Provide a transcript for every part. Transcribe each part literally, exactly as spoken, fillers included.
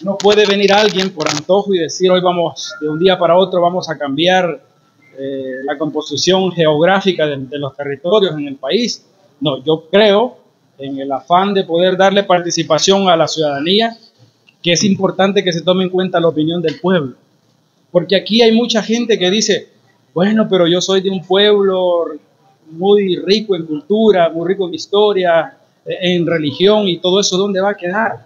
No puede venir alguien por antojo y decir hoy vamos, de un día para otro vamos a cambiar eh, la composición geográfica de, de los territorios en el país. No, yo creo en el afán de poder darle participación a la ciudadanía, que es importante que se tome en cuenta la opinión del pueblo. Porque aquí hay mucha gente que dice, bueno, pero yo soy de un pueblo muy rico en cultura, muy rico en historia, en religión y todo eso, ¿dónde va a quedar?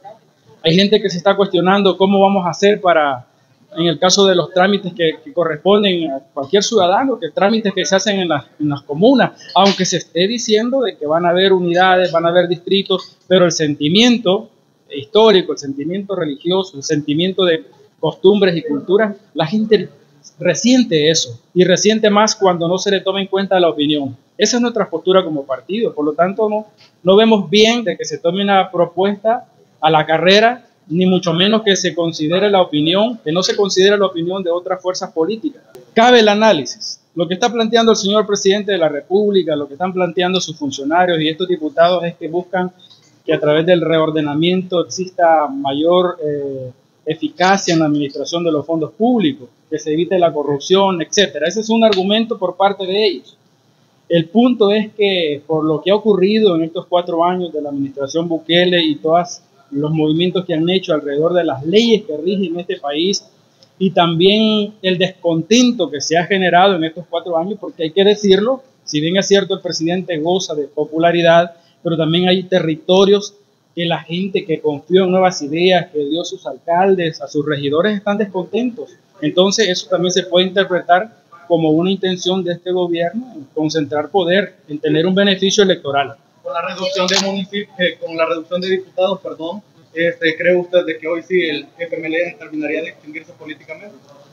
Hay gente que se está cuestionando cómo vamos a hacer para, en el caso de los trámites que, que corresponden a cualquier ciudadano, que trámites que se hacen en las, en las comunas, aunque se esté diciendo de que van a haber unidades, van a haber distritos, pero el sentimiento histórico, el sentimiento religioso, el sentimiento de costumbres y culturas, la gente resiente eso, y resiente más cuando no se le toma en cuenta la opinión. Esa es nuestra postura como partido, por lo tanto no, no vemos bien de que se tome una propuesta a la carrera, ni mucho menos que se considere la opinión, que no se considere la opinión de otras fuerzas políticas. Cabe el análisis. Lo que está planteando el señor presidente de la República, lo que están planteando sus funcionarios y estos diputados es que buscan que a través del reordenamiento exista mayor eh, eficacia en la administración de los fondos públicos, que se evite la corrupción, etcétera. Ese es un argumento por parte de ellos. El punto es que por lo que ha ocurrido en estos cuatro años de la administración Bukele y todos los movimientos que han hecho alrededor de las leyes que rigen este país y también el descontento que se ha generado en estos cuatro años, porque hay que decirlo, si bien es cierto el presidente goza de popularidad, pero también hay territorios que la gente que confió en nuevas ideas, que dio a sus alcaldes, a sus regidores, están descontentos. Entonces eso también se puede interpretar como una intención de este gobierno en concentrar poder, en tener un beneficio electoral. Con la reducción de municipios, eh, con la reducción de diputados, perdón, este, ¿cree usted de que hoy sí el F M L N terminaría de extinguirse políticamente?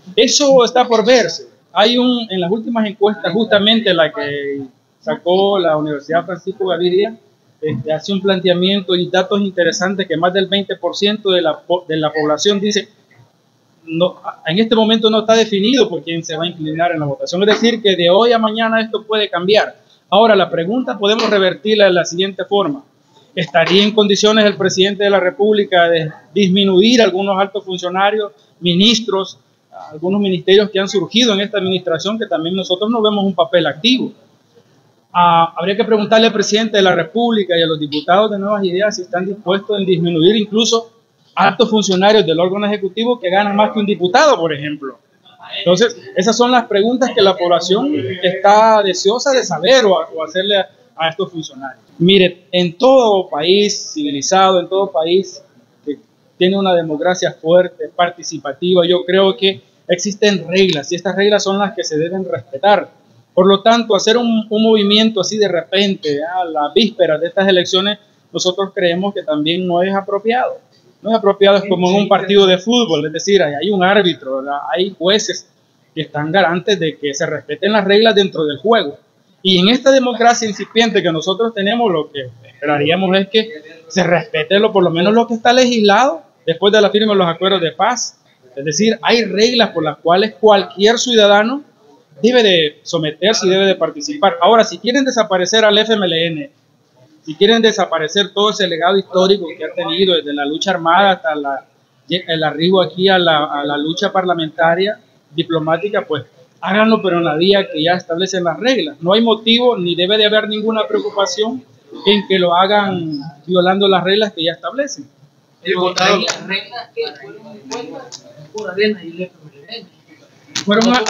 Eso está por verse. Hay un, en las últimas encuestas, justamente la que sacó la Universidad Francisco Gaviria, este, hace un planteamiento y datos interesantes que más del veinte por ciento de la, de la población dice no, en este momento no está definido por quién se va a inclinar en la votación. Es decir, que de hoy a mañana esto puede cambiar. Ahora, la pregunta podemos revertirla de la siguiente forma. ¿Estaría en condiciones el presidente de la República de disminuir algunos altos funcionarios, ministros, algunos ministerios que han surgido en esta administración, que también nosotros no vemos un papel activo? Ah, habría que preguntarle al presidente de la República y a los diputados de Nuevas Ideas si están dispuestos en disminuir incluso altos funcionarios del órgano ejecutivo que ganan más que un diputado, por ejemplo. Entonces, esas son las preguntas que la población está deseosa de saber o, a, o hacerle a, a estos funcionarios. Mire, en todo país civilizado, en todo país que tiene una democracia fuerte, participativa, yo creo que existen reglas y estas reglas son las que se deben respetar. Por lo tanto, hacer un, un movimiento así de repente a la víspera de estas elecciones, nosotros creemos que también no es apropiado. No es apropiado, es como en un partido de fútbol, es decir, hay un árbitro, ¿verdad? Hay jueces que están garantes de que se respeten las reglas dentro del juego. Y en esta democracia incipiente que nosotros tenemos, lo que esperaríamos es que se respete lo, por lo menos lo que está legislado después de la firma de los acuerdos de paz. Es decir, hay reglas por las cuales cualquier ciudadano debe de someterse y debe de participar. Ahora, si quieren desaparecer al F M L N, si quieren desaparecer todo ese legado histórico que ha tenido desde la lucha armada hasta la, el arribo aquí a la, a la lucha parlamentaria, diplomática, pues háganlo, pero en la vía que ya establecen las reglas. No hay motivo ni debe de haber ninguna preocupación en que lo hagan violando las reglas que ya establecen. Diputado, las reglas que fueron impuestas por Arena y el F M L N. Fueron a,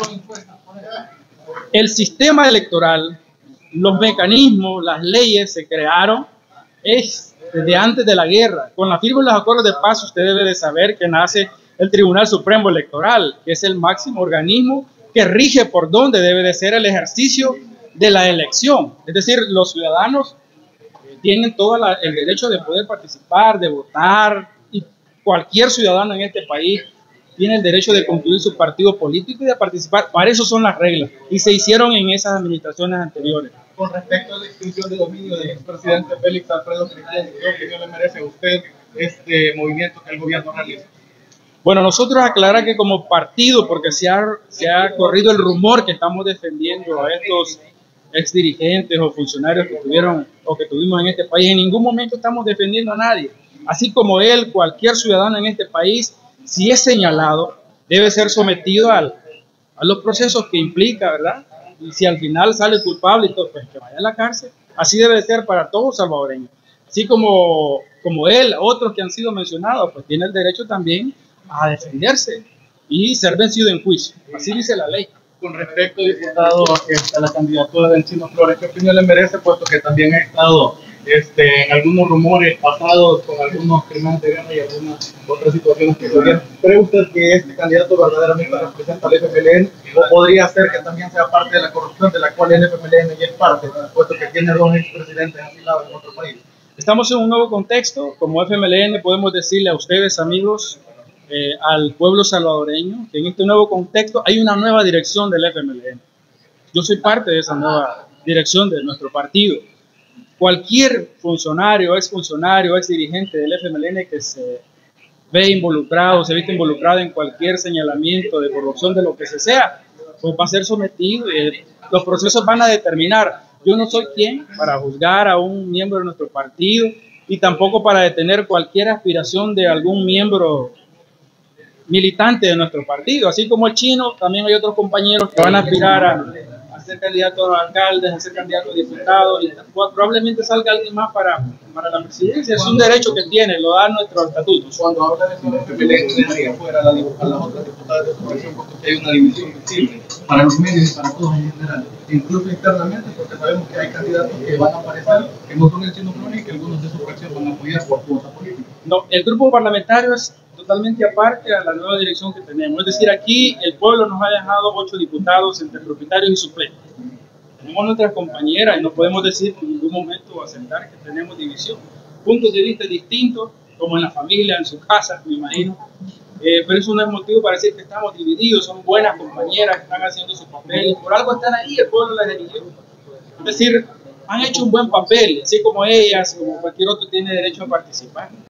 el sistema electoral, los mecanismos, las leyes se crearon es desde antes de la guerra. Con la firma de los acuerdos de paz usted debe de saber que nace el Tribunal Supremo Electoral, que es el máximo organismo que rige por dónde debe de ser el ejercicio de la elección. Es decir, los ciudadanos tienen todo la, el derecho de poder participar, de votar, y cualquier ciudadano en este país tiene el derecho de concluir su partido político y de participar. Para eso son las reglas, y se hicieron en esas administraciones anteriores. Con respecto a la extinción de dominio del expresidente Félix Alfredo Cristian, ¿qué opinión le merece a usted este movimiento que el gobierno realiza? Bueno, nosotros aclarar que como partido, porque se ha, se ha corrido el rumor que estamos defendiendo a estos exdirigentes o funcionarios que tuvieron o que tuvimos en este país, en ningún momento estamos defendiendo a nadie. Así como él, cualquier ciudadano en este país, si es señalado, debe ser sometido al, a los procesos que implica, ¿verdad? Y si al final sale culpable, y todo, pues que vaya a la cárcel. Así debe ser para todos salvadoreños. Así como, como él, otros que han sido mencionados, pues tiene el derecho también a defenderse y ser vencido en juicio. Así dice la ley. Con respecto, diputado, este, a la candidatura del Chino Flores, ¿qué opinión le merece? Puesto que también ha estado este, en algunos rumores pasados con algunos crímenes de guerra y algunas otras situaciones que se dieron. ¿Cree usted que este candidato verdaderamente representa al F M L N o podría ser que también sea parte de la corrupción de la cual el F M L N ya es parte, puesto que tiene dos expresidentes asilados en otro país? Estamos en un nuevo contexto. Como F M L N podemos decirle a ustedes, amigos, eh, al pueblo salvadoreño, que en este nuevo contexto hay una nueva dirección del F M L N. Yo soy parte de esa nueva dirección de nuestro partido. Cualquier funcionario, exfuncionario, ex dirigente del F M L N que se ve involucrado, se viste involucrado en cualquier señalamiento de corrupción de lo que se sea, pues va a ser sometido y los procesos van a determinar. Yo no soy quien para juzgar a un miembro de nuestro partido y tampoco para detener cualquier aspiración de algún miembro militante de nuestro partido. Así como el Chino, también hay otros compañeros que van a aspirar a, a ser candidatos a alcaldes, a ser candidatos a diputados y probablemente salga alguien más para, para la presidencia. Es un derecho que tiene, lo da nuestro estatuto. Cuando habla de que el F M L N dejaría fuera a, la, a las otras diputadas de su fracción porque hay una división visible para los medios y para todos en general, incluso internamente, porque sabemos que hay candidatos que van a aparecer que no son el Chino Flores y que algunos de su fracción van a apoyar por cuota política. No, el grupo parlamentario es totalmente aparte a la nueva dirección que tenemos. Es decir, aquí el pueblo nos ha dejado ocho diputados entre propietarios y suplentes. Tenemos nuestras compañeras y no podemos decir en ningún momento o aceptar que tenemos división. Puntos de vista distintos, como en la familia, en su casa, me imagino. Eh, pero eso no es motivo para decir que estamos divididos. Son buenas compañeras que están haciendo su papel y por algo están ahí, el pueblo las eligió. Es decir, han hecho un buen papel, así como ellas, como cualquier otro tiene derecho a participar.